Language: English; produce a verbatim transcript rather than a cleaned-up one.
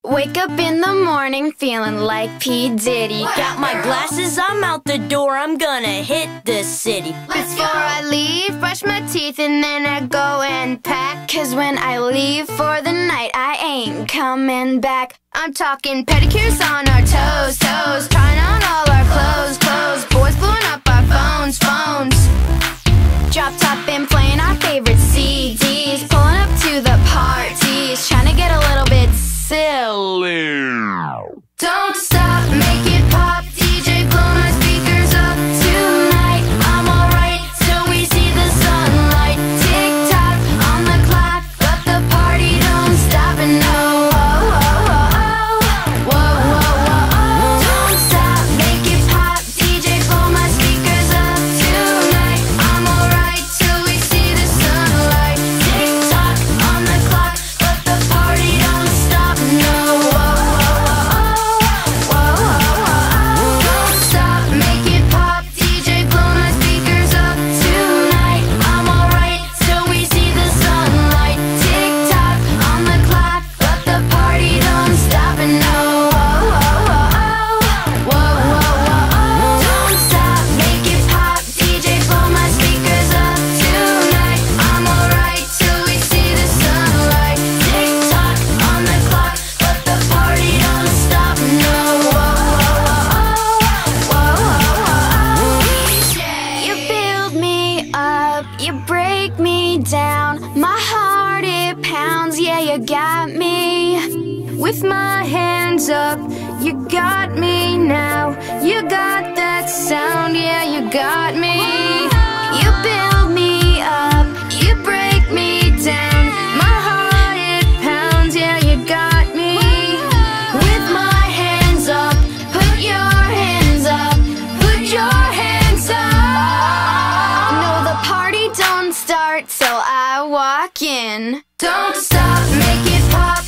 Wake up in the morning feeling like P. Diddy. Got my glasses, I'm out the door, I'm gonna hit the city. Before I leave, brush my teeth and then I go and pack. Cause when I leave for the night, I ain't coming back. I'm talking pedicures on our toes, toes. Trying on all our clothes, clothes. Boys blowing up our phones, phones. Drop top and playing our favorite C Ds. Pulling up to the parties, trying to get a little bit silly. Don't stop, make it pop. D J, blow my speakers up. Tonight, I'm alright till we see the sunlight. Tick tock on the clock, but the party don't stop. And no, oh, oh, oh, oh. Whoa, whoa, whoa, oh. Don't stop, make it pop. D J, blow my speakers up. Tonight, I'm alright till we see the sunlight. Tick tock on the clock, but the party don't stop. No, whoa, whoa, whoa, whoa, whoa. Don't stop, make it pop. D J, blow my speakers up. Tonight, I'm alright till we see the sunlight. Tick tock on the clock, but the party don't stop. And no, whoa, whoa, whoa, whoa, don't stop, make it pop. D J, blow my speakers up. Tonight, I'm alright till we see the sunlight. Tick tock on the clock, but the party don't stop. No, whoa, whoa, whoa, whoa. You build me up, you break me down. My heart, it pounds, yeah, you got me. With my hands up, you got me now. You got that sound, yeah, you got me. You build me up, you break me down. My heart, it pounds, yeah, you got me. With my hands up, put your hands up, put your hands up. No, the party don't start till I walk in. Don't stop, make it pop.